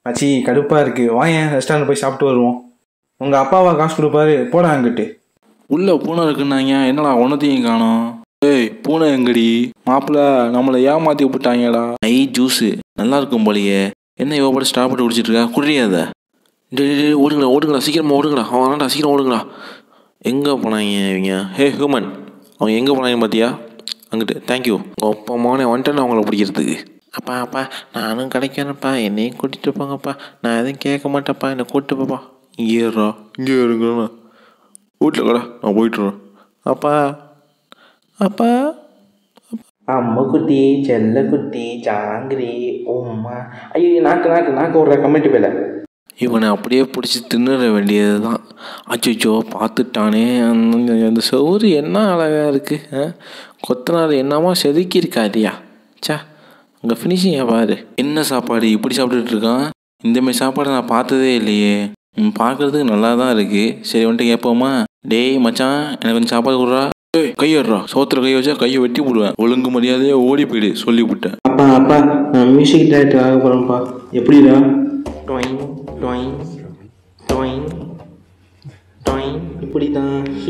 மச்சி கடுப்பா இருக்கு, வாயேன் ரெஸ்டாரண்ட் போய் சாப்பிட்டு வருவோம். உங்க அப்பாவா காசு கொடுப்பாரு, போடா அங்கிட்டு. உள்ள பூனை இருக்குன்னாங்க, என்னடா ஒன்னத்தையும் காணோம். ஏய் பூனை எங்கடி? மாப்பிள்ள நம்மளை ஏமாத்தி விட்டாங்கடா. ஐ ஜூஸு நல்லா இருக்கும் போலையே. என்ன இவ போட்டு ஸ்டாப் போட்டு குடிச்சிட்டு இருக்கா? குடியாத. ஓடுங்கடா ஓடுங்கடா, சீக்கிரமா ஓடுங்கடா. அவன்டா சீக்கிரம் ஓடுங்கடா. எங்கே போனாங்க இவங்க? ஹே ஹியூமன், அவங்க எங்கே போனாங்க பார்த்தியா? அங்கிட்டு. தேங்க்யூ. அப்பா மோனே வந்துட்டேன் அவங்கள பிடிக்கிறதுக்கு. அப்பா அப்பா நானும் கிடைக்கிறேன்ப்பா, என்னையும் கூட்டிகிட்டு போங்கப்பா. நான் எதுவும் கேட்க மாட்டேன்ப்பா, என்னை கூப்பிட்டு போப்பா. இங்கே ஏறா, இங்கே இருங்கண்ணா. வீட்டில் கடா, நான் போயிட்டுறேன். அப்பா அப்பா அம்மா குட்டி, செல்ல குட்டி, ஜாங்கிரி, உம்மா. ஐயோ நாக்கு நாக்கு நாக்கு விட்ற கமெண்ட் பேல. இவனை அப்படியே பிடிச்சி தின்னுற வேண்டியது தான். அச்சோ பார்த்துட்டானே. அந்த சோறு என்ன அழகாக இருக்குது. கொத்தனார் என்னமா செதுக்கியிருக்காதியா. சா அங்கே ஃபினிஷிங் பாரு. என்ன சாப்பாடு இப்படி சாப்பிட்டுட்டு இருக்கான்? இந்தமாதிரி சாப்பாடு நான் பார்த்ததே இல்லையே. பார்க்குறதுக்கு நல்லா தான் இருக்குது. சரி வந்துட்டு கேட்போமா? டேய் மச்சான், எனக்கு கொஞ்சம் சாப்பாடு கொடுறா. ஏய் கையடுறா, சோத்துல கை வச்சா கையை வெட்டி போடுவேன். ஒழுங்கு மரியாதையே ஓடி போயிடு, சொல்லி விட்டேன். அப்பா அப்பா நான் மியூசிக் டைரக்டர் ஆக போகிறேன்ப்பா. எப்படிடா? டொயின் டொயின் டொயின் டொயின் இப்படி தான்.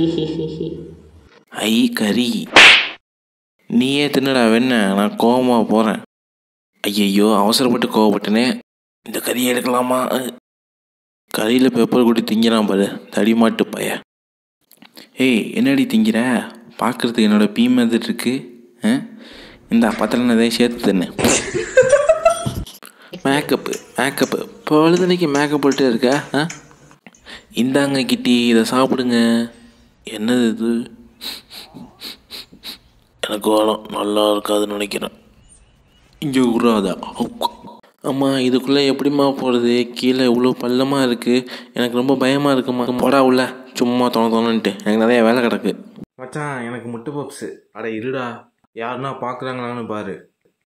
ஐ கறி நீயே தின்னடா வெண்ண, நான் கோவமாக போகிறேன். ஐயையோ அவசரப்பட்டு கோவப்பட்டனே. இந்த கறியை எடுக்கலாமா? கறியில் பெப்பர் கூட்டி திங்கிறான் பாரு, தடிமாட்டு பைய. ஏய் என்னடி திங்கிற? பார்க்குறதுக்கு என்னோட பீ மாதிரி இருக்கு. இந்த பத்திரம் எதையும் சேர்த்து தின்னு. மேக்கப்பு பொழுதுனைக்கு மேக்கப் போட்டுட்டே இருக்க. இந்தாங்க கிட்டி, இதை சாப்பிடுங்க. என்னது இது? எனக்கு வேணும், நல்லா இருக்காதுன்னு நினைக்கிறேன். இங்கே விட்றாதா? அம்மா இதுக்குள்ளே எப்படிம்மா போகிறது? கீழே இவ்வளோ பள்ளமாக இருக்குது, எனக்கு ரொம்ப பயமாக இருக்குமா. போடா உள்ள, சும்மா தோணுன்ட்டு எனக்கு நிறைய வேலை கிடக்கு. மச்சான் எனக்கு முட்டை பப்ஸு. அட இருடா, யாருன்னா பார்க்குறாங்களான்னு பாரு.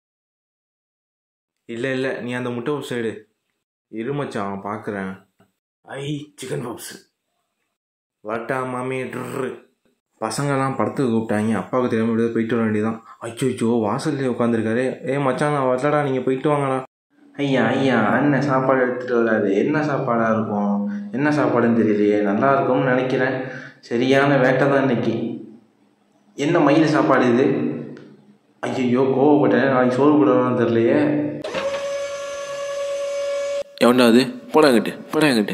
இல்லை நீ அந்த முட்டை பப்ஸ் எடு. இரு மச்சான் பார்க்குறேன். ஐ சிக்கன் பப்ஸு. வாட்டா மாமி ட்ரு. பசங்கள்லாம் படத்துக்கு கூப்பிட்டாங்க, அப்பாவுக்கு தெரியாமல் இப்படியே போயிட்டு வர வேண்டியதான். அச்சோ வாசல்லே உட்காந்துருக்காரு. மச்சான் நான் வரலடா, நீங்கள் போயிட்டு வாங்கடா. ஐயா அண்ணன் சாப்பாடு எடுத்துகிட்டு வராது. என்ன சாப்பாடாக இருக்கும்? என்ன சாப்பாடுன்னு தெரியலையே. நல்லா இருக்கும்னு நினைக்கிறேன். சரியான வேட்டை தான் இன்னைக்கு. என்ன மயில் சாப்பாடு இது? ஐயோ கோவப்பட்டேன், நாளைக்கு சோறு போடுவான்னு தெரியலையே. எவன்டாது? போடாங்கிட்டு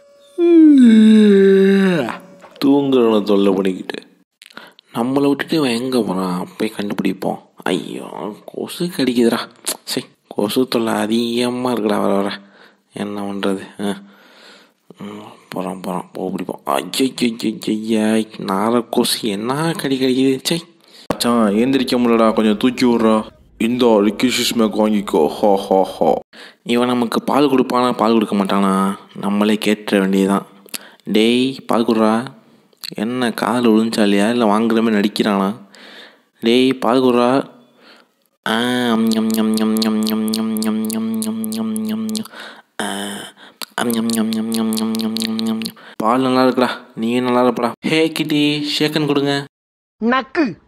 தூங்குறவனை தொல்லை பண்ணிக்கிட்டு. நம்மளை விட்டுட்டு இவன் எங்கே போகிறான்? போய் கண்டுபிடிப்போம். ஐயோ கொசு கடிக்குதுடா. சரி கொசு தொல்லை அதிகமாக இருக்குடா. வர என்ன பண்ணுறது? போகிறான் பிடிப்போம். ஐயா நார கொசு என்ன கடிக்குது. சரி மச்சான் ஏந்திரிக்க முடியலடா, கொஞ்சம் தூக்கி விட்றா. இந்த ரிக்கிஷிஸ்மேக் வாங்கிக்கோ. ஹோ இவன் நமக்கு பால் கொடுப்பானா பால் கொடுக்க மாட்டானா? நம்மளே கேட்டுற வேண்டியதுதான். டேய் பால் கொடுறா. என்ன காதில் விழுந்துச்சா இல்லை வாங்குற மாதிரி நடிக்கிறானா? டேய் பால் கொடுறா. பால் நல்லா இருக்குடா, நீ நல்லா இருப்படா. ஹே கிட்டி ஷேக்கன் கொடுங்க. நக்கு